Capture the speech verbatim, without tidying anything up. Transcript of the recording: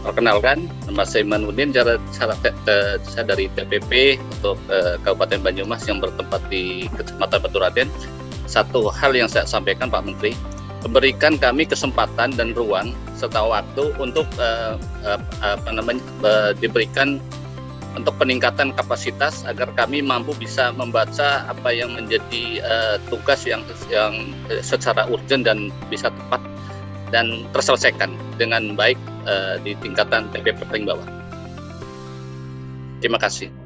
Perkenalkan, nama saya Imanuddin, cara, cara, uh, saya dari T P P untuk uh, Kabupaten Banyumas yang bertempat di Kecamatan Baturaden. Satu hal yang saya sampaikan Pak Menteri, memberikan kami kesempatan dan ruang serta waktu untuk uh, uh, apa namanya uh, diberikan untuk peningkatan kapasitas agar kami mampu bisa membaca apa yang menjadi uh, tugas yang yang secara urgent dan bisa tepat dan terselesaikan dengan baik uh, di tingkatan T P P paling bawah. Terima kasih.